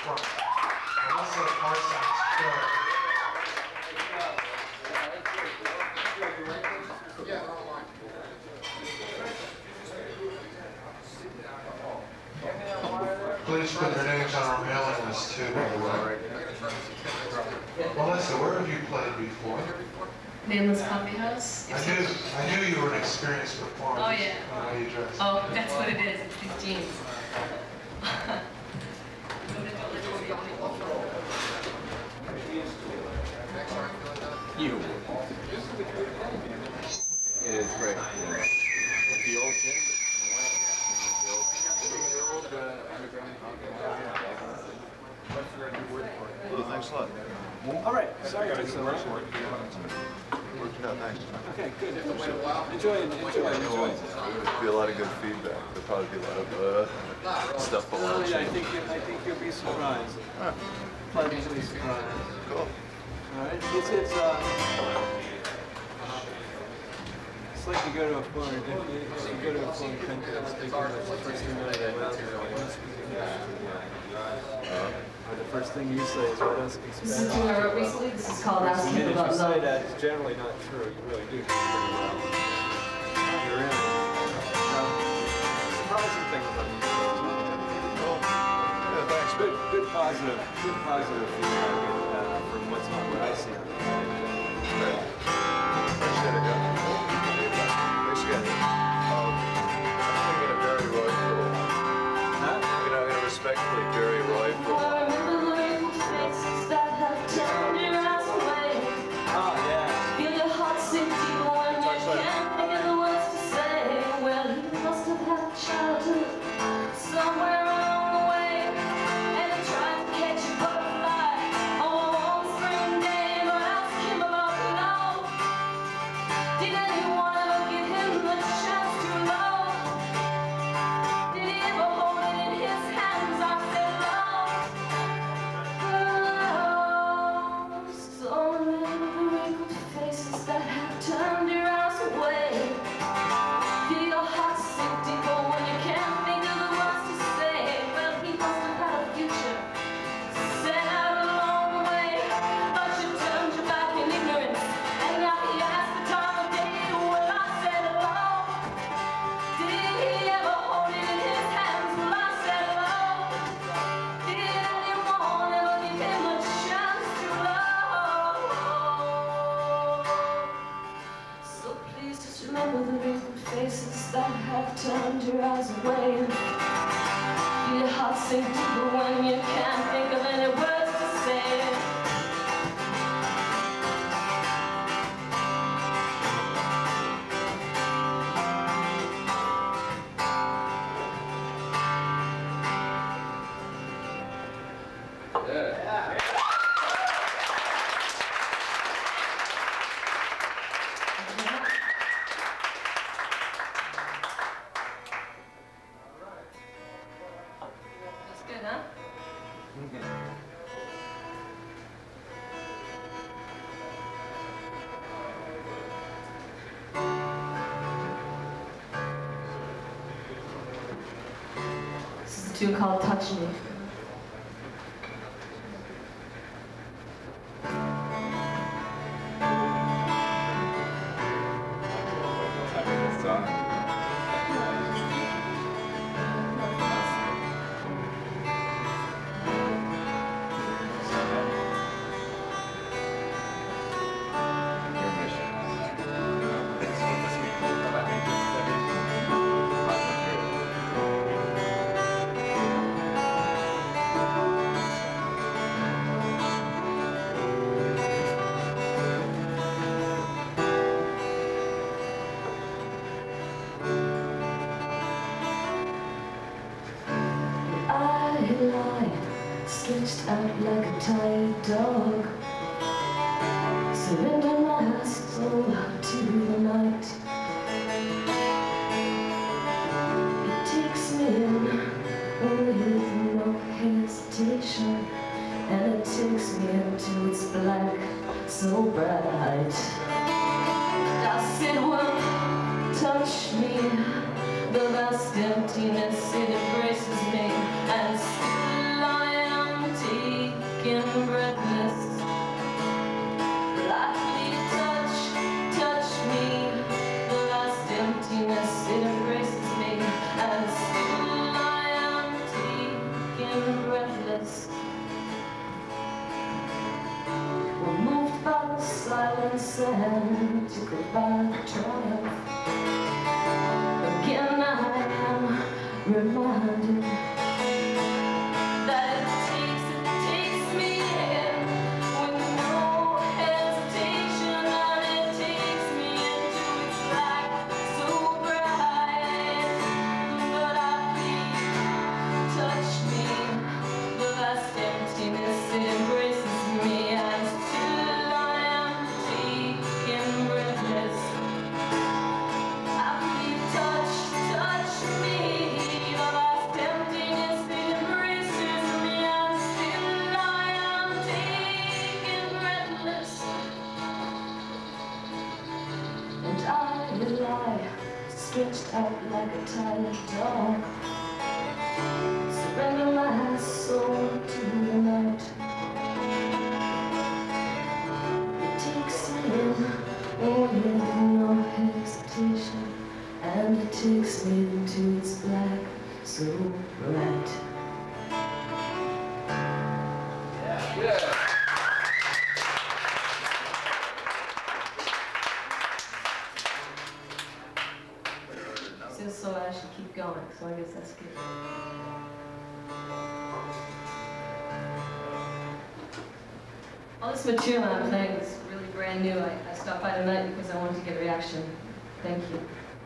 front. Now let's say the part sounds good. Please put your names on our mailing list too, by the way. Melissa, where have you played before? Nameless Coffee House. I knew you were an experienced performer. Oh yeah. How you dress. Oh, that's what it is. It's these jeans. You. It is great. The old gym. Well, thanks a lot. All right. Sorry, guys. Worked out nice. Okay, good. Enjoy. There'll be a lot of good feedback. There'll probably be a lot of stuff below. I think you'll be surprised. Pleasantly surprised. Cool. All right. It's like you go to a foreign country. The first thing the first thing you say is, "What else can you This is what I wrote recently. This is called Asking About If you say Love. that, it's generally not true. You really do pretty well. You're in. Surprising things about these things. Yeah, thanks. Good positive feedback from what's not what I see. Right. Appreciate it, yeah. Thanks again. I'm thinking of Barry Roy for a while. Huh? I'm gonna respectfully Barry Roy for a while. Oh, yeah. Feel your heart sink deeper when you can't think of the words to say. Well, you must have had a childhood somewhere along the way, and I tried to catch a butterfly on a warm spring day, but ask him about love. Did anyone ever give him the chance to love? Did he ever hold it in his hands? I said love. So many wrinkled faces that have turned your eyes away. Feel your heart sink deeper when you can't think of the words to say. Well, he must have had a future set out along the way, but you turned your back in ignorance, and now he asked the time of day. Well, I said love. Did he ever hold it in his hands? Well, I said love. Did anyone ever give him a chance to love? So please just remember the wrinkled faces that have turned your eyes away. Feel your heart sink deeper when you can't think of any words to say. That's good, huh? This is a tune called Touch Me. Stretched out like a tired dog, surrender my soul to the night. It takes me in with no hesitation, and it takes me into its black so bright. I said, well, touch me, the vast emptiness, it embraces me, and still I am sand to goodbye the triumph. Again I am reminded that it takes me in with no hesitation, and it takes me into its light so bright. But I plead, touch me, the vast emptiness embraces me, and still I am taken breathless. I plead, touch me, the vast emptiness embraces me, and still I am taken breathless. And I lie stretched out like a tired dog, surrender my soul to the night. It takes me in with no hesitation, and it takes me into its black so bright. So I should keep going, so I guess that's good. All this material I'm playing is really brand new. I stopped by tonight because I wanted to get a reaction. Thank you.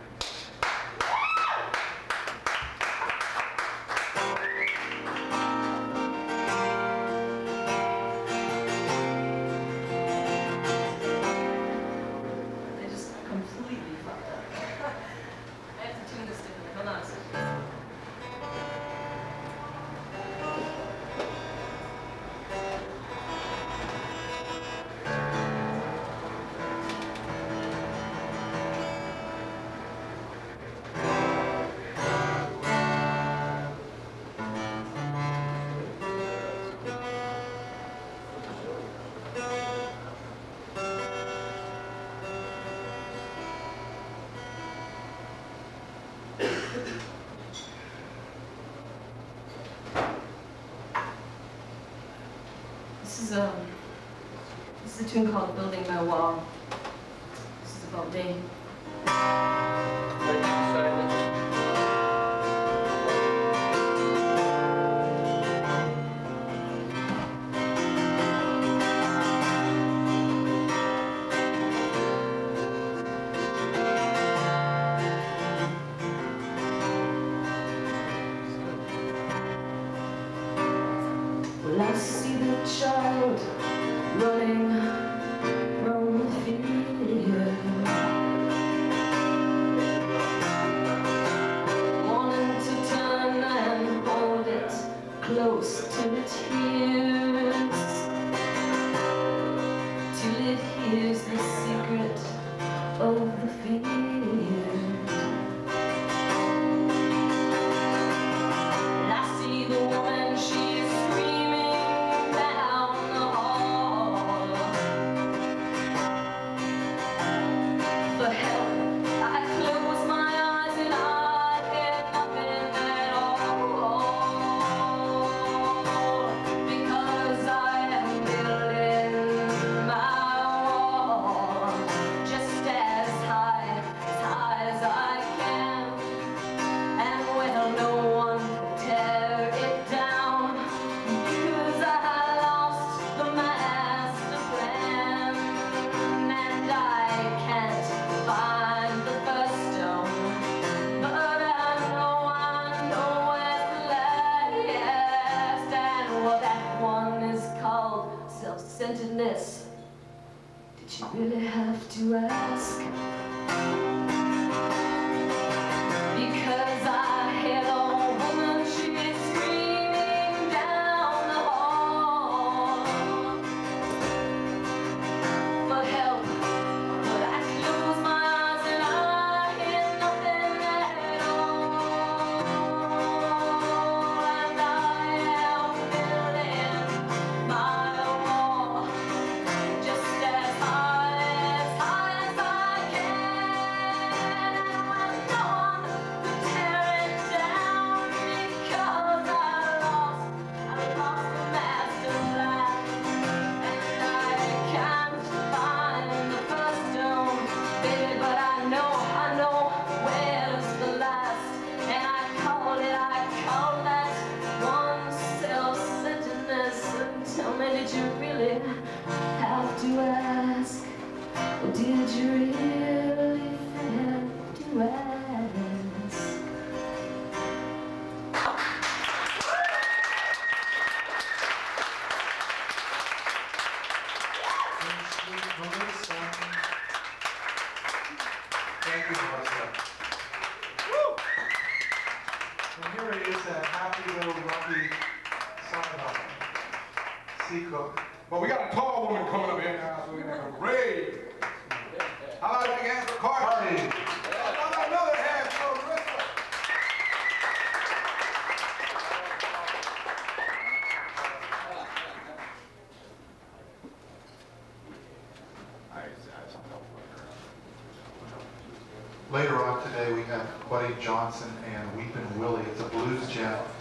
I just completely fucked up. I have to tune this differently. Hold on a second. This is a tune called Building My Wall. This is about me. Well, I see the child running from the field, wanting to turn and hold it close to its ears, till it hears the secret of the field. And I see the woman, she's screaming down the hall for help. I close my eyes and I hear nothing at all, because I am building my wall just as high as I can. And well, no one can tear it down, because I lost the master plan, and I can't find the first stone, but I know where's the last, and well, that one is called self-centeredness. Did you really have to ask? Because I hear the woman, she's screaming down the hall for help. But I close my eyes and I hear nothing at all, and I am building my wall just as high as I can. Did you really have to ask? Thank you, Melissa. And here it is, that happy little lucky son of a sea cook. But we got a tall woman coming up here now, so we're gonna have a raid. How about a big hand for Cardi? How about another hand for Melissa? Later on today, we have Buddy Johnson and Weepin' Willie. It's a blues jam.